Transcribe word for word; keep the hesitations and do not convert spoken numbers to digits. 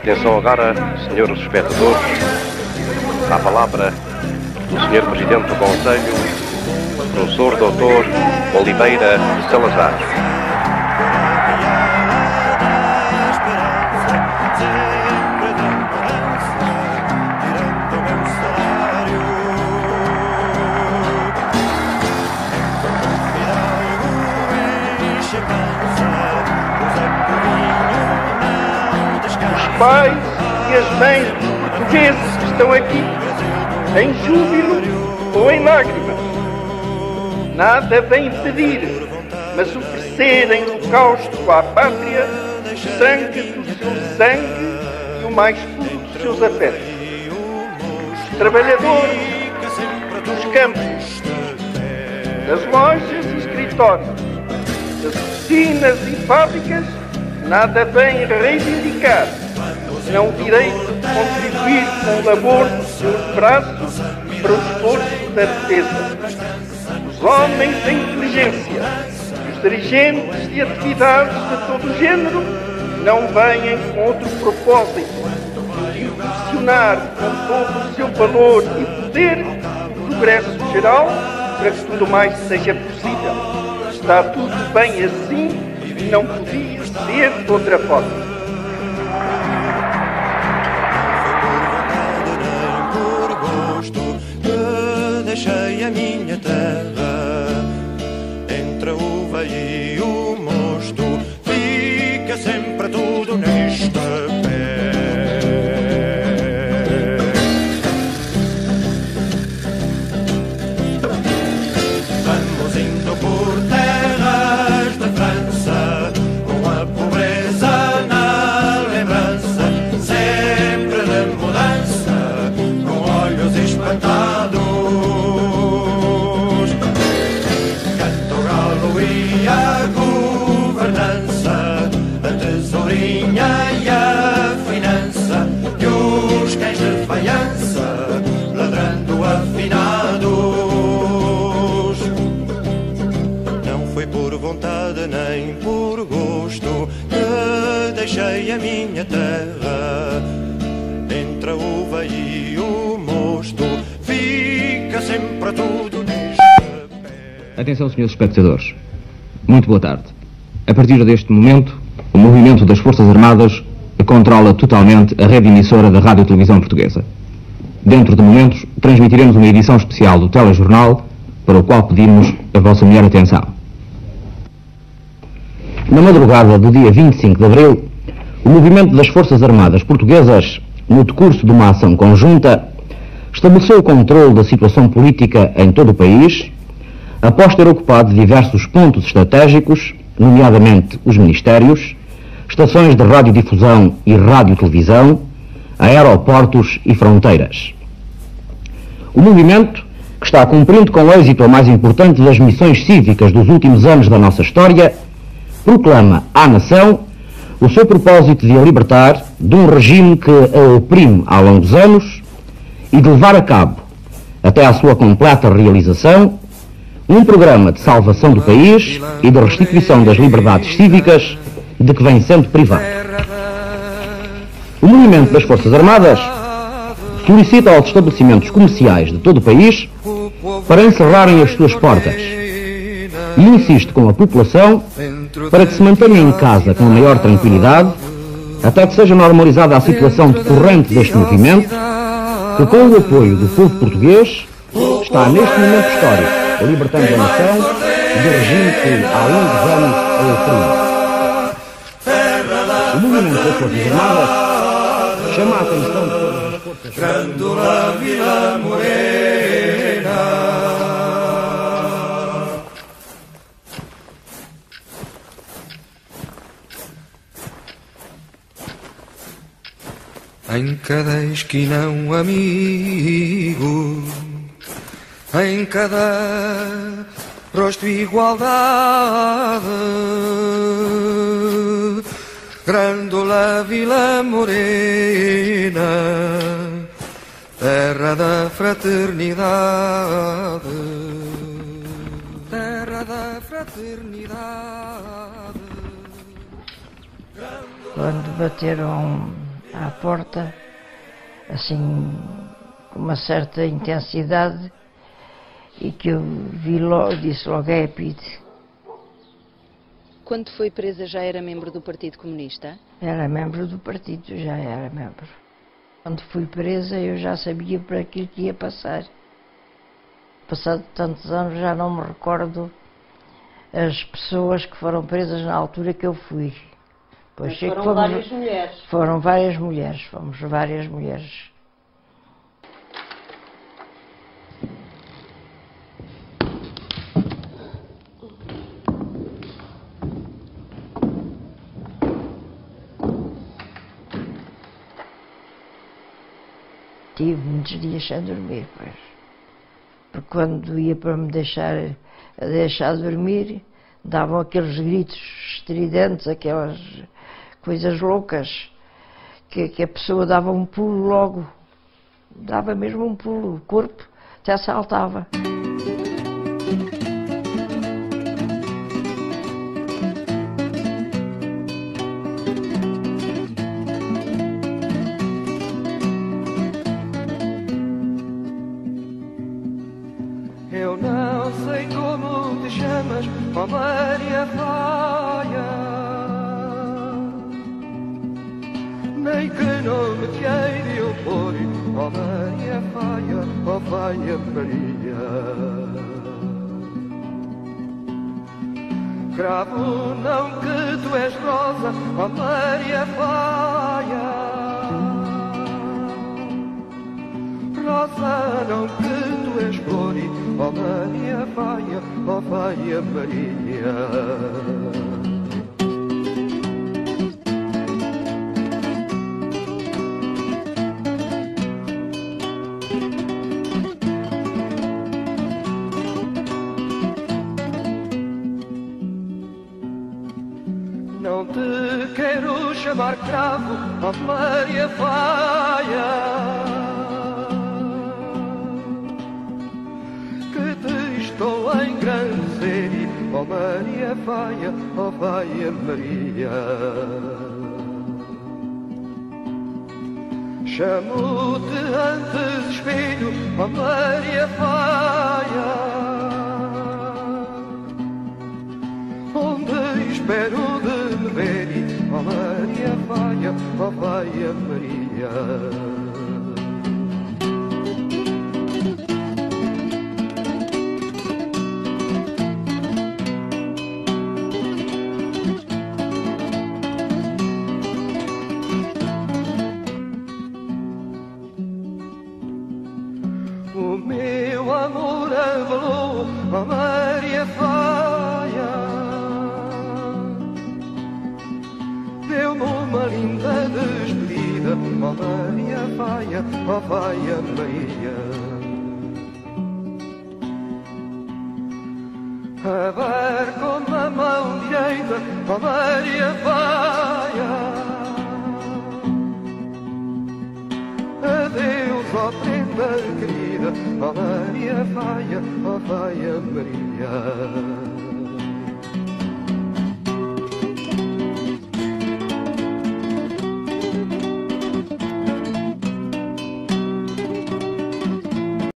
Atenção agora, senhores espectadores, à palavra do senhor Presidente do Conselho, professor doutor Oliveira Salazar. Os pais e as mães portugueses que estão aqui, em júbilo ou em lágrimas, nada vem pedir, mas oferecer em holocausto à pátria o sangue do seu sangue e o mais puro dos seus afetos. Os trabalhadores dos campos, das lojas e escritórios, das oficinas e fábricas, nada vem reivindicar, senão o direito de contribuir com o labor dos seus braços para o esforço da defesa. Os homens da inteligência e os dirigentes de atividades de todo o género não vêm com outro propósito de impulsionar com todo o seu valor e poder o progresso geral para que tudo mais seja possível. Está tudo bem assim e não podia ser de outra forma. Deixei a minha terra entre a uva e o mosto, fica sempre tudo neste pé. Vamos indo por terras de França, com a pobreza na lembrança, sempre de mudança, com olhos espantados. E a governança, a tesourinha e a finança, e os cães de faiança, ladrando afinados. Não foi por vontade nem por gosto que deixei a minha terra, entre a uva e o mosto, fica sempre tudo neste pé. Atenção, senhores espectadores. Muito boa tarde. A partir deste momento, o movimento das Forças Armadas controla totalmente a rede emissora da Rádio e Televisão Portuguesa. Dentro de momentos, transmitiremos uma edição especial do telejornal, para o qual pedimos a vossa melhor atenção. Na madrugada do dia vinte e cinco de abril, o movimento das Forças Armadas Portuguesas, no decurso de uma ação conjunta, estabeleceu o controle da situação política em todo o país, após ter ocupado diversos pontos estratégicos, nomeadamente os ministérios, estações de radiodifusão e radiotelevisão, aeroportos e fronteiras. O movimento, que está cumprindo com êxito a mais importante das missões cívicas dos últimos anos da nossa história, proclama à nação o seu propósito de a libertar de um regime que a oprime há longos anos e de levar a cabo, até à sua completa realização, um programa de salvação do país e de restituição das liberdades cívicas de que vem sendo privado. O movimento das Forças Armadas solicita aos estabelecimentos comerciais de todo o país para encerrarem as suas portas e insiste com a população para que se mantenha em casa com a maior tranquilidade até que seja normalizada a situação decorrente deste movimento, que com o apoio do povo português está neste momento histórico libertando a nação do regime que há longos anos a oprime. O movimento das Forças Armadas chama a atenção de todas as forças. Grândola Vila Morena. Em cada esquina um amigo, em cada rosto igualdade, Grândola Vila Morena, terra da fraternidade, terra da fraternidade. Quando bateram à porta, assim, com uma certa intensidade, e que eu vi logo, disse logo, é a Pide. Quando foi presa já era membro do Partido Comunista? Era membro do partido, já era membro. Quando fui presa eu já sabia para aquilo que ia passar. Passado tantos anos já não me recordo as pessoas que foram presas na altura que eu fui. Pois Mas sei foram que fomos, várias mulheres. Foram várias mulheres, fomos várias mulheres. Tive muitos dias sem dormir, pois. Porque quando ia para me deixar, deixar dormir, davam aqueles gritos estridentes, aquelas coisas loucas, que, que a pessoa dava um pulo logo. Dava mesmo um pulo, o corpo até saltava. Eu não sei como te chamas, ó Maria Faia, nem que nome te hei de eu pôr, ó Maria Faia, ó Faia Maria. Cravo não que tu és rosa, ó Maria Faia, rosa não que tu és flor, ó Maria Faia, ó Faia Maria. Não te quero chamar cravo, ó Maria Faia, estou a engrandecer, ó Maria Faia, ó Faia Maria. Chamo-te antes espelho, ó Maria Faia, onde espero de me ver, ó Maria Faia, ó Faia Maria. O meu amor avalou, ó Maria Faia, deu-me uma linda despedida, ó Maria Faia, ó Faia Maria. Abarco-me a mão direita, ó Maria Faia, adeus, ó prenda querida, ó Maria Faia, ó Faia Maria.